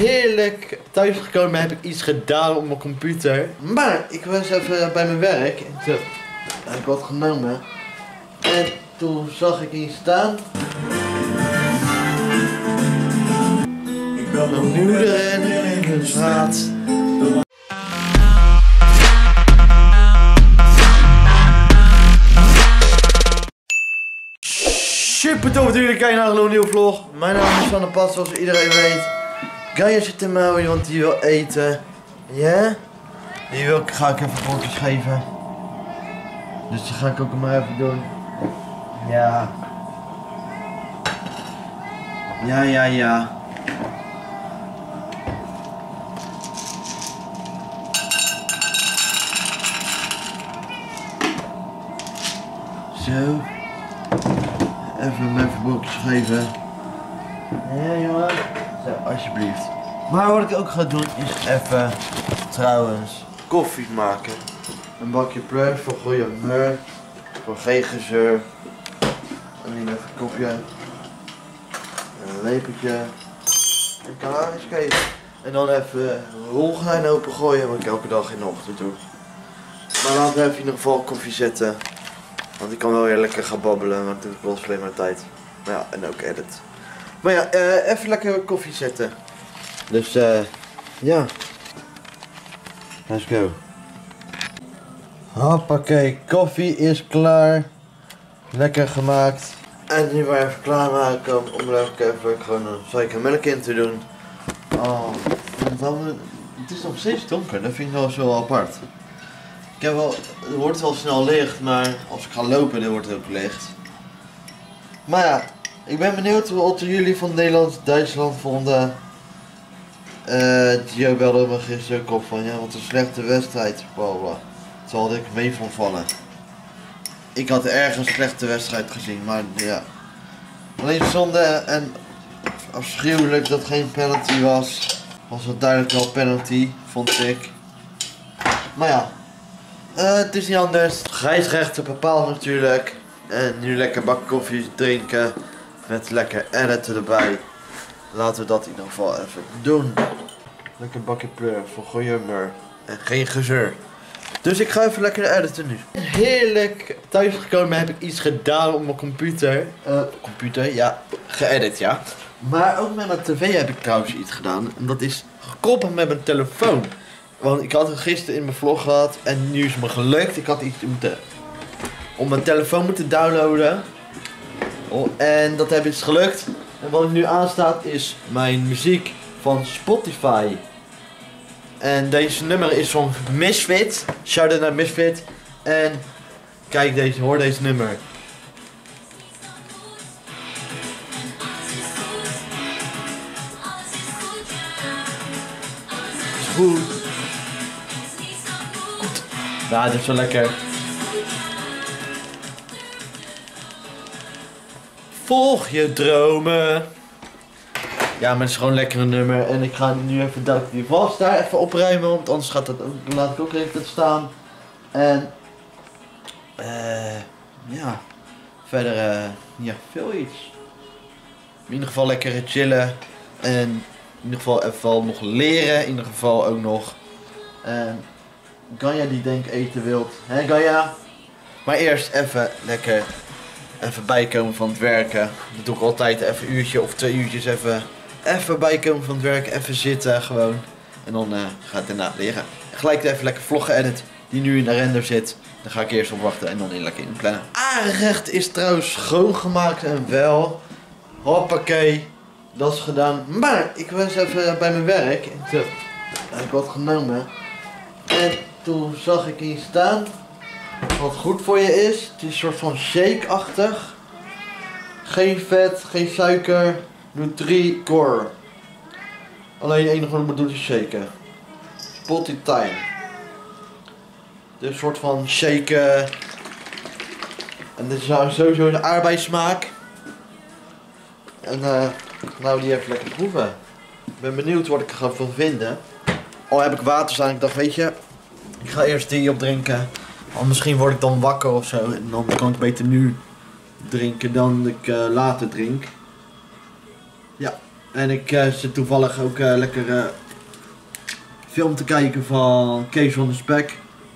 heerlijk thuisgekomen, heb ik iets gedaan op mijn computer. Maar ik was even bij mijn werk en toen heb ik wat genomen. En toen zag ik hier staan. Ik ben mijn moeder en de straat. Super tof dat jullie kijken naar een nieuwe vlog. Mijn naam is Van der Pad, zoals iedereen weet. Gaia zit in mijn want die wil eten. Ja? Die ga ik even foto's geven. Dus dat ga ik ook maar even doen. Ja. Ja. Zo. Even mijn verbroekjes geven. Ja jongen. Zo, alsjeblieft. Maar wat ik ook ga doen is even, trouwens, koffie maken. Een bakje plus voor goede humeur. Voor geen gezeur. En hier even een kopje. En een lepeltje. En kanariesketen. En dan even rolgordijn opengooien, wat ik elke dag in de ochtend doe. Maar laten we even in ieder geval koffie zetten. Want ik kan wel weer lekker gaan babbelen, maar dat kost alleen maar tijd. Maar ja, en ook edit. Maar ja, even lekker koffie zetten. Dus ja. Let's go. Hoppakee, koffie is klaar. Lekker gemaakt. En nu maar even klaarmaken om ook even gewoon een suiker melk in te doen. Oh, het is nog steeds donker, dat vind ik wel zo apart. Ik heb wel, het wordt wel snel licht, maar als ik ga lopen dan wordt het ook licht. Maar ja, ik ben benieuwd wat jullie van Nederland-Duitsland vonden. Gio belde me gisteren ook op van ja, wat een slechte wedstrijd. Bla. Terwijl had ik mee van vallen. Ik had ergens een slechte wedstrijd gezien, maar ja. Alleen zonde en afschuwelijk dat geen penalty was. Was het duidelijk wel penalty, vond ik. Maar ja. Het is niet anders. Scheidsrechter bepaalt natuurlijk. En nu lekker bak koffie drinken. Met lekker editen erbij. Laten we dat in ieder geval even doen. Lekker bakje pleur voor goede humeur. En geen gezeur. Dus ik ga even lekker editen nu. Heerlijk thuisgekomen, heb ik iets gedaan op mijn computer. Ja, geëdit ja. Maar ook met mijn tv heb ik trouwens iets gedaan. En dat is gekoppeld met mijn telefoon. Want ik had het gisteren in mijn vlog gehad en nu is het me gelukt. Ik had iets op mijn telefoon moeten downloaden. En dat heb is gelukt. En wat nu aanstaat is mijn muziek van Spotify. En deze nummer is van Misfit. Shout out naar Misfit. En kijk hoor deze nummer. Is goed. Ja, dit is wel lekker. Volg je dromen. Ja, maar het is gewoon lekker een nummer. En ik ga nu even die was daar even opruimen. Want anders gaat dat ook, laat ik ook even staan. En ja, verder ja, veel iets. In ieder geval lekker chillen. En in ieder geval even nog leren. In ieder geval ook nog. En Gaia die denk eten wilt. Hè Gaia? Maar eerst even lekker bijkomen van het werken. Dat doe ik altijd even een uurtje of 2 uurtjes even bijkomen van het werk. Even zitten gewoon. En dan ga ik daarna leren. Gelijk even lekker vloggen edit die nu in de render zit. Dan ga ik eerst op wachten en dan lekker inplannen. Aangerecht is trouwens schoongemaakt en wel. Hoppakee. Dat is gedaan. Maar ik was even bij mijn werk. En toen heb ik wat genomen. En toen zag ik hier staan. Wat goed voor je is. Het is een soort van shake-achtig. Geen vet, geen suiker. Nutri-Core. Alleen het enige wat ik moet doen is shaken. Spotty time. Dit is een soort van shaken. En dit is sowieso een aardbeismaak. En nou die even lekker proeven. Ik ben benieuwd wat ik er ga van vinden. Al heb ik water staan, ik dacht weet je. Ik ga eerst die opdrinken. Want misschien word ik dan wakker of zo. En dan kan ik beter nu drinken dan ik later drink. Ja. En ik zit toevallig ook lekker film te kijken van Kees van de Spek.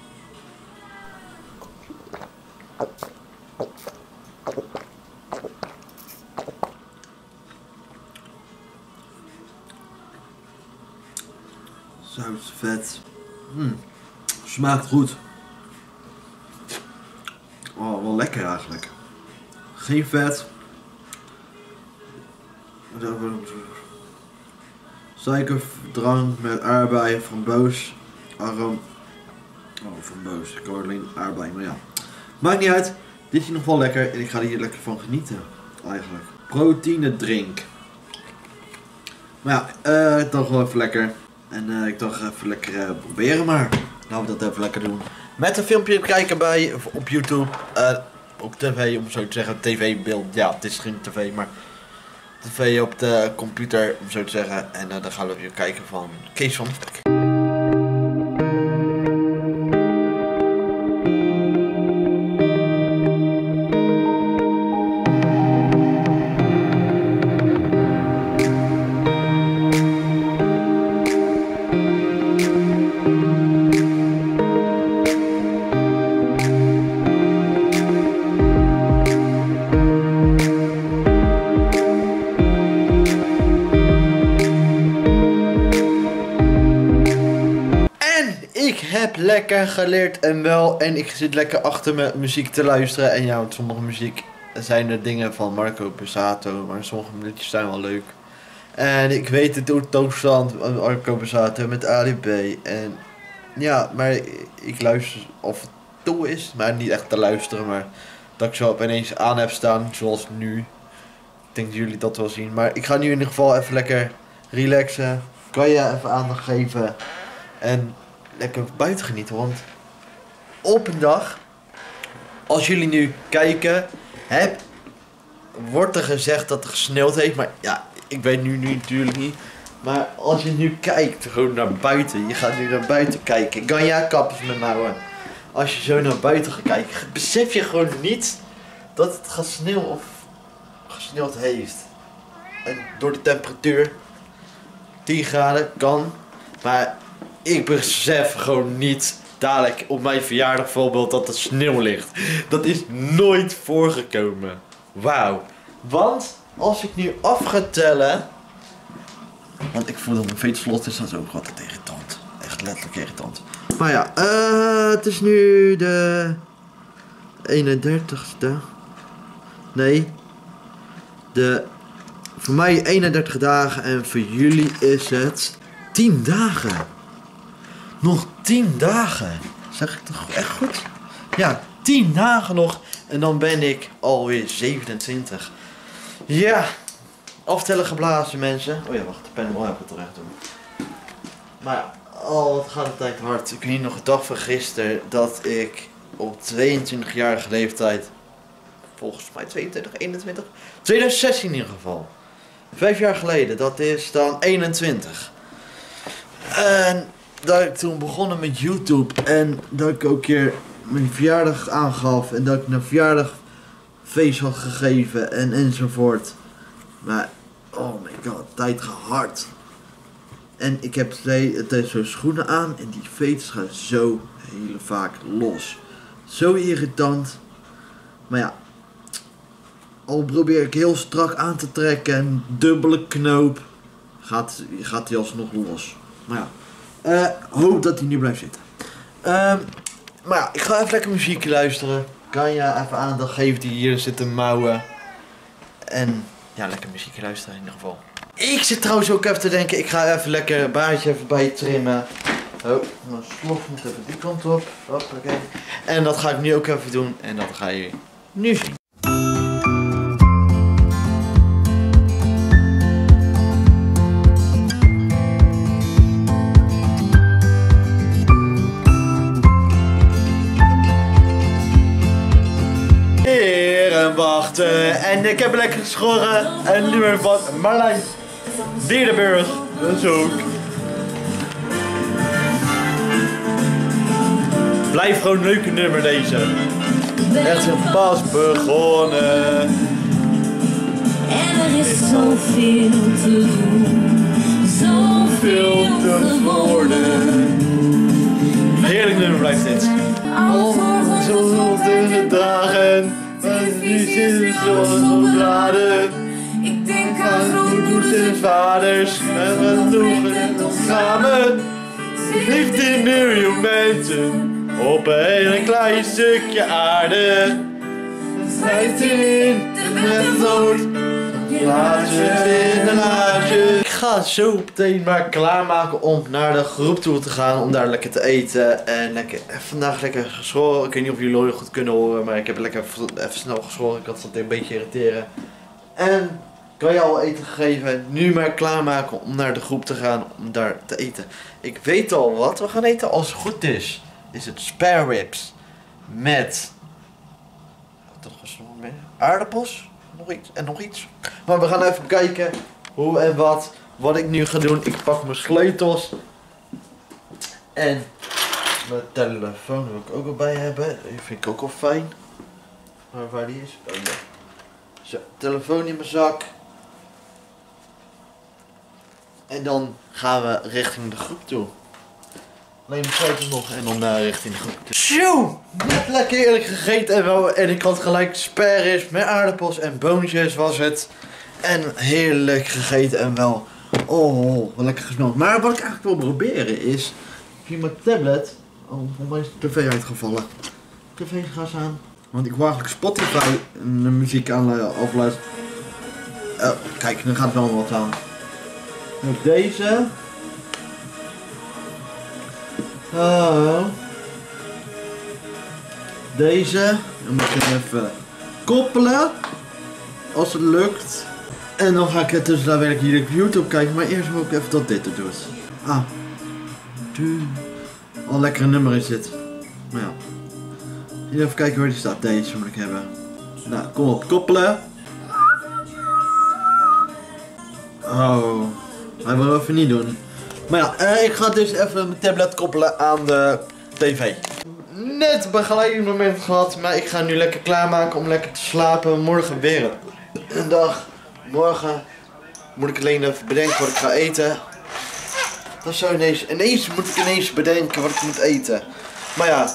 Zout, vet. Smaakt goed. Oh, wel lekker eigenlijk. Geen vet. Suikerdrank met aardbeien, framboos, aroom. Oh, framboos. Ik hoor alleen aardbeien, maar ja. Maakt niet uit. Dit is nog wel lekker en ik ga er hier lekker van genieten. Eigenlijk. Proteïne drink. Maar ja, toch wel even lekker. En ik dacht even lekker proberen maar. Laten we dat even lekker doen. Met een filmpje kijken op YouTube. Op tv, om zo te zeggen. TV-beeld. Ja, het is geen tv, maar tv op de computer, om zo te zeggen. En dan gaan we weer kijken van Kees van de Spek. Ik heb lekker geleerd en wel. En ik zit lekker achter mijn muziek te luisteren. En ja, want sommige muziek zijn er dingen van Marco Borsato. Maar sommige liedjes zijn wel leuk. En ik weet het door toestand van Marco Borsato met Ali B. En ja, maar ik luister of het toe is. Maar niet echt te luisteren. Maar dat ik zo op ineens aan heb staan. Zoals nu. Ik denk dat jullie dat wel zien. Maar ik ga nu in ieder geval even lekker relaxen. Kan je even aandacht geven. En lekker buiten genieten, want op een dag, als jullie nu kijken, wordt er gezegd dat het gesneeuwd heeft, maar ja, ik weet nu natuurlijk niet. Maar als je nu kijkt, gewoon naar buiten, je gaat nu naar buiten kijken, Ganja kappers met mouwen. Als je zo naar buiten gaat kijken, besef je gewoon niet dat het gesneeuwd heeft. En door de temperatuur, 10 graden kan, maar ik besef gewoon niet dadelijk op mijn verjaardag bijvoorbeeld dat er sneeuw ligt. Dat is nooit voorgekomen. Wauw. Want als ik nu af ga tellen. Want ik voel dat mijn veetslot is, dat is ook altijd irritant. Echt letterlijk irritant. Maar ja, het is nu de 31ste. Nee. Voor mij 31 dagen en voor jullie is het 10 dagen. Nog 10 dagen. Zeg ik toch echt goed? Ja, 10 dagen nog. En dan ben ik alweer 27. Ja. Aftellen geblazen, mensen. Oh ja, wacht. De pen wil even terecht doen. Maar ja. Oh, wat gaat de tijd hard. Ik weet nog een dag van gisteren dat ik op 22-jarige leeftijd. Volgens mij 22, 21. 2016 in ieder geval. 5 jaar geleden. Dat is dan 21. En dat ik toen begonnen met YouTube en dat ik ook een keer mijn verjaardag aangaf en dat ik een verjaardagfeest had gegeven en enzovoort. Maar, oh my god, tijd gaat hard. En ik heb steeds zo schoenen aan en die veters gaan zo heel vaak los. Zo irritant. Maar ja, al probeer ik heel strak aan te trekken en dubbele knoop, gaat die alsnog los. Maar ja. Hoop dat hij nu blijft zitten. Maar ja, ik ga even lekker muziek luisteren. Kan je even aandacht geven die hier zitten mouwen. En ja, lekker muziek luisteren in ieder geval. Ik zit trouwens ook even te denken, ik ga even lekker een baardje even bij trimmen. Oh, mijn slof moet even die kant op. Hoppakee. En dat ga ik nu ook even doen. En dat ga je nu zien. Wachten. En ik heb lekker geschoren een nummer van Marlijn Dierenburg. Dat is ook. Blijf gewoon een leuke nummer deze. Echt zo pas begonnen. En er is zoveel te doen, zoveel te worden. Heerlijk nummer blijft dit. Zo'n dunne dagen, en nu zitten zo'n bladen. Ik denk aan Aan grootmoeders moeders en vaders, en we doen het ons samen. Liefde in miljoen mensen, op een hele klein stukje aarde. Zij in de dood, laatjes in de laatjes. Ik ga zo meteen maar klaarmaken om naar de groep toe te gaan, om daar lekker te eten. En lekker, vandaag lekker geschoren. Ik weet niet of jullie goed kunnen horen, maar ik heb lekker even snel geschoren. Ik had het een beetje irriteren. En kan je al eten gegeven, nu maar klaarmaken om naar de groep te gaan, om daar te eten. Ik weet al wat we gaan eten, als het goed is. Is het spare ribs met aardappels, nog iets en nog iets. Maar we gaan even kijken hoe en wat ik nu ga doen. Ik pak mijn sleutels en mijn telefoon wil ik ook erbij hebben. Die vind ik ook wel fijn. Maar waar die is? Oh ja. Zo, telefoon in mijn zak. En dan gaan we richting de groep toe. Alleen mijn sleutels nog en dan richting de groep toe. Zo, net lekker eerlijk gegeten en ik had gelijk sperris met aardappels en boontjes was het. En heerlijk gegeten en wel, oh, wel lekker gesnoven. Maar wat ik eigenlijk wil proberen is, via mijn tablet, oh, voor mij is de tv uitgevallen. TV gaat aan, want ik wou eigenlijk Spotify de muziek aan afluisteren. Oh, kijk, nu gaat wel wat aan. Met deze. Oh. Deze. Dan moet ik hem even koppelen. Als het lukt. En dan ga ik het dus daar werk hier op YouTube kijken. Maar eerst wil ik even dat dit er doet. Ah. Al een lekkere nummer is dit. Maar ja. Even kijken waar die staat. Deze moet ik hebben. Nou, kom op. Koppelen. Oh. Hij wil even niet doen. Maar ja, ik ga dus even mijn tablet koppelen aan de tv. Net begeleidingsmoment gehad, maar ik ga nu lekker klaarmaken om lekker te slapen. Morgen weer een dag. Morgen moet ik alleen even bedenken wat ik ga eten. Dat is zo ineens moet ik ineens bedenken wat ik moet eten. Maar ja,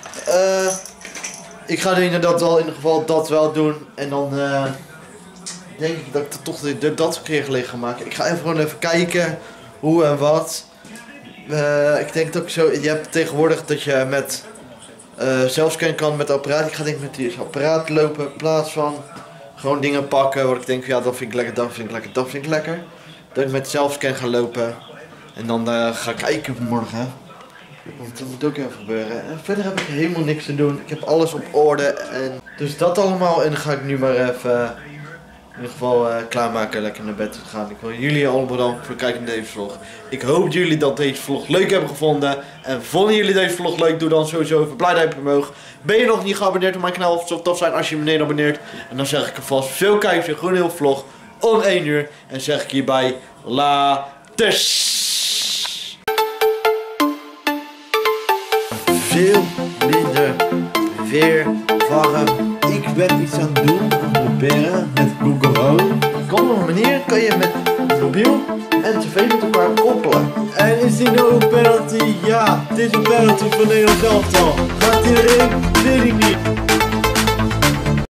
ik ga inderdaad wel in ieder geval dat wel doen. En dan denk ik dat ik toch dat een keer gelegen ga maken. Ik ga even gewoon even kijken hoe en wat. Ik denk dat ik zo, je hebt tegenwoordig dat je met zelfscan kan met het apparaat. Ik ga denk ik met die apparaat lopen in plaats van gewoon dingen pakken. Wat ik denk van ja, dat vind ik lekker, dat vind ik lekker, dat vind ik lekker. Dat ik met zelfscan ga lopen. En dan ga ik kijken morgen. Want dat moet ook even gebeuren. En verder heb ik helemaal niks te doen. Ik heb alles op orde. En dus dat allemaal. En dan ga ik nu maar even in ieder geval klaarmaken, lekker naar bed te gaan. Ik wil jullie allemaal bedanken voor het kijken naar deze vlog. Ik hoop jullie dat deze vlog leuk hebben gevonden. En vonden jullie deze vlog leuk, doe dan sowieso even blij duimpje omhoog. Ben je nog niet geabonneerd op mijn kanaal, het zou tof zijn als je beneden abonneert. En dan zeg ik alvast veel kijkers in Groene Heel vlog om 1 uur. En zeg ik hierbij laters. Veel minder weer warm. Ik ben iets aan het doen, aan het proberen met Google Home. Op een manier kan je met mobiel en tv met elkaar koppelen. En is die nou een penalty? Ja, dit is een penalty van Nederland elftal. Gaat hij erin? Weet ik niet.